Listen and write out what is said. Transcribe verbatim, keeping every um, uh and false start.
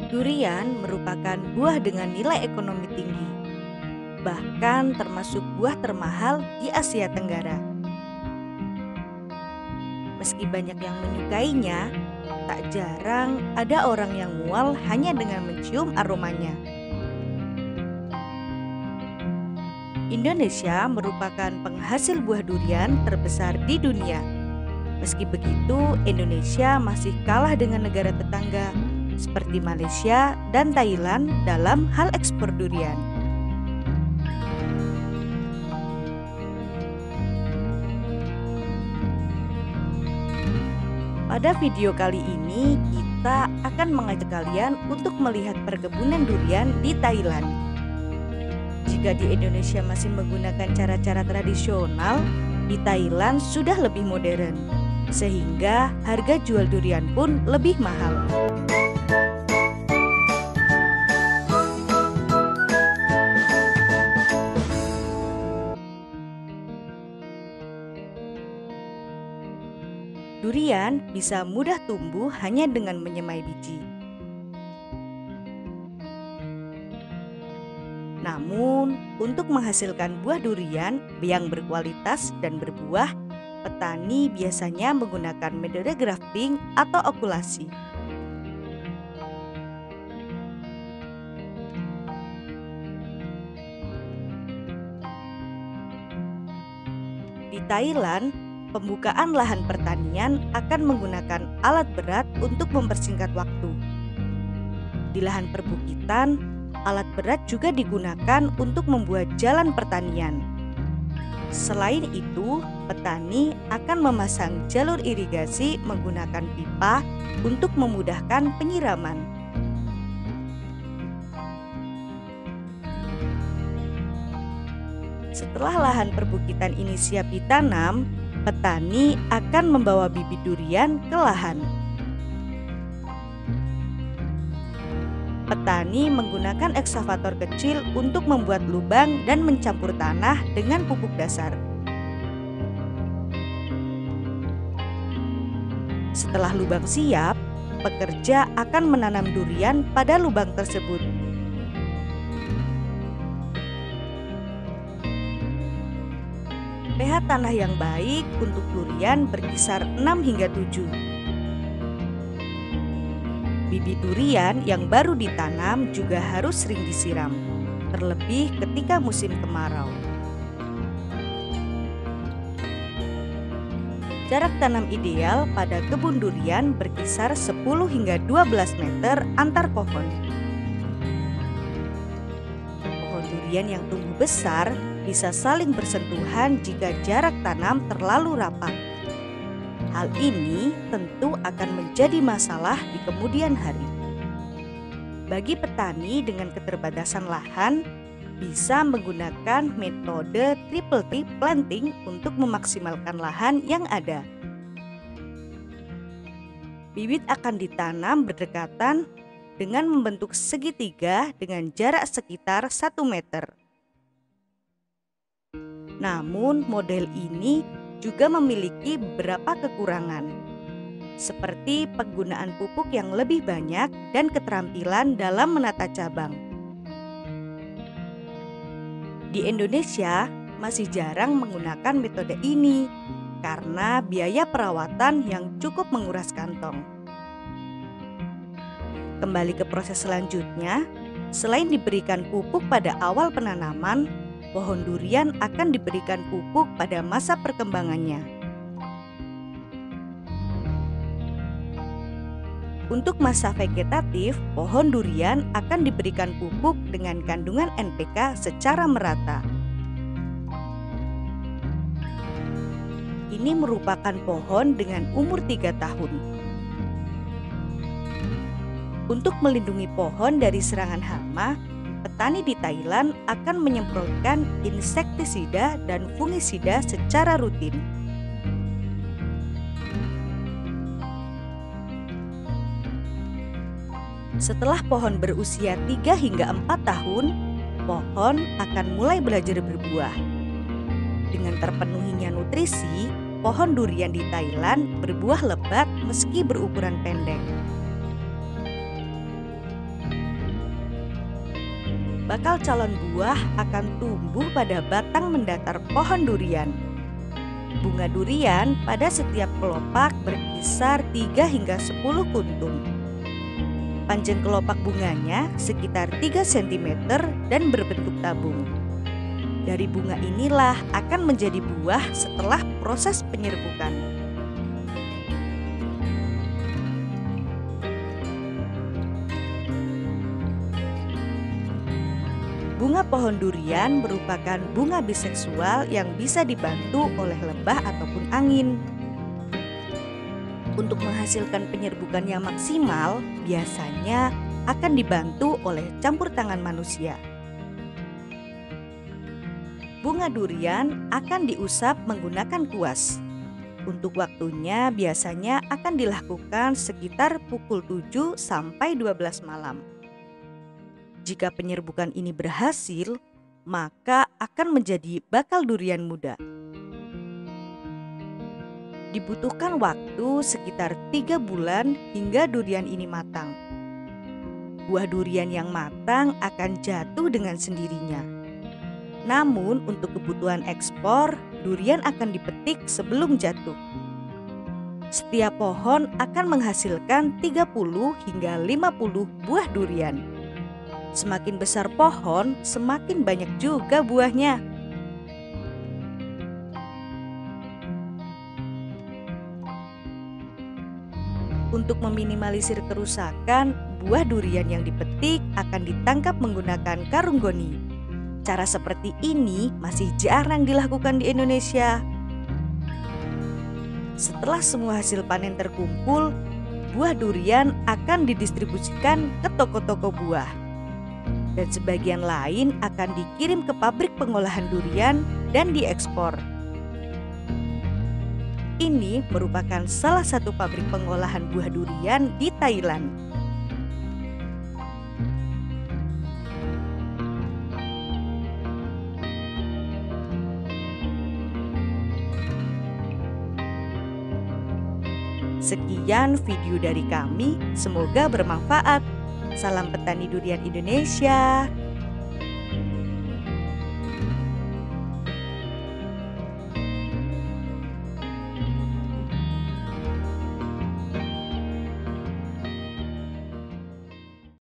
Durian merupakan buah dengan nilai ekonomi tinggi, bahkan termasuk buah termahal di Asia Tenggara. Meski banyak yang menyukainya, tak jarang ada orang yang mual hanya dengan mencium aromanya. Indonesia merupakan penghasil buah durian terbesar di dunia. Meski begitu, Indonesia masih kalah dengan negara tetangga seperti Malaysia dan Thailand dalam hal ekspor durian. Pada video kali ini, kita akan mengajak kalian untuk melihat perkebunan durian di Thailand. Jika di Indonesia masih menggunakan cara-cara tradisional, di Thailand sudah lebih modern, sehingga harga jual durian pun lebih mahal. Durian bisa mudah tumbuh hanya dengan menyemai biji. Namun, untuk menghasilkan buah durian yang berkualitas dan berbuah, petani biasanya menggunakan metode grafting atau okulasi. Di Thailand, pembukaan lahan pertanian akan menggunakan alat berat untuk mempersingkat waktu. Di lahan perbukitan, alat berat juga digunakan untuk membuat jalan pertanian. Selain itu, petani akan memasang jalur irigasi menggunakan pipa untuk memudahkan penyiraman. Setelah lahan perbukitan ini siap ditanam, petani akan membawa bibit durian ke lahan. Petani menggunakan ekskavator kecil untuk membuat lubang dan mencampur tanah dengan pupuk dasar. Setelah lubang siap, pekerja akan menanam durian pada lubang tersebut. pH tanah yang baik untuk durian berkisar enam hingga tujuh. Bibit durian yang baru ditanam juga harus sering disiram, terlebih ketika musim kemarau. Jarak tanam ideal pada kebun durian berkisar sepuluh hingga dua belas meter antar pohon. Pohon durian yang tumbuh besar bisa saling bersentuhan jika jarak tanam terlalu rapat. Hal ini tentu akan menjadi masalah di kemudian hari. Bagi petani dengan keterbatasan lahan, bisa menggunakan metode triple tree planting untuk memaksimalkan lahan yang ada. Bibit akan ditanam berdekatan dengan membentuk segitiga dengan jarak sekitar satu meter. Namun model ini juga memiliki beberapa kekurangan, seperti penggunaan pupuk yang lebih banyak dan keterampilan dalam menata cabang. Di Indonesia masih jarang menggunakan metode ini karena biaya perawatan yang cukup menguras kantong. Kembali ke proses selanjutnya, selain diberikan pupuk pada awal penanaman, pohon durian akan diberikan pupuk pada masa perkembangannya. Untuk masa vegetatif, pohon durian akan diberikan pupuk dengan kandungan N P K secara merata. Ini merupakan pohon dengan umur tiga tahun. Untuk melindungi pohon dari serangan hama, petani di Thailand akan menyemprotkan insektisida dan fungisida secara rutin. Setelah pohon berusia tiga hingga empat tahun, pohon akan mulai belajar berbuah. Dengan terpenuhinya nutrisi, pohon durian di Thailand berbuah lebat meski berukuran pendek. bakal calon buah akan tumbuh pada batang mendatar pohon durian. Bunga durian pada setiap kelopak berkisar tiga hingga sepuluh kuntum. Panjang kelopak bunganya sekitar tiga sentimeter dan berbentuk tabung. Dari bunga inilah akan menjadi buah setelah proses penyerbukan. Bunga pohon durian merupakan bunga biseksual yang bisa dibantu oleh lembah ataupun angin. Untuk menghasilkan penyerbukan yang maksimal, biasanya akan dibantu oleh campur tangan manusia. Bunga durian akan diusap menggunakan kuas. Untuk waktunya biasanya akan dilakukan sekitar pukul tujuh sampai dua belas malam. Jika penyerbukan ini berhasil, maka akan menjadi bakal durian muda. Dibutuhkan waktu sekitar tiga bulan hingga durian ini matang. Buah durian yang matang akan jatuh dengan sendirinya. Namun untuk kebutuhan ekspor, durian akan dipetik sebelum jatuh. Setiap pohon akan menghasilkan tiga puluh hingga lima puluh buah durian. Semakin besar pohon, semakin banyak juga buahnya. Untuk meminimalisir kerusakan, buah durian yang dipetik akan ditangkap menggunakan karung goni. Cara seperti ini masih jarang dilakukan di Indonesia. Setelah semua hasil panen terkumpul, buah durian akan didistribusikan ke toko-toko buah. Dan sebagian lain akan dikirim ke pabrik pengolahan durian dan diekspor. Ini merupakan salah satu pabrik pengolahan buah durian di Thailand. Sekian video dari kami, semoga bermanfaat. Salam petani durian Indonesia.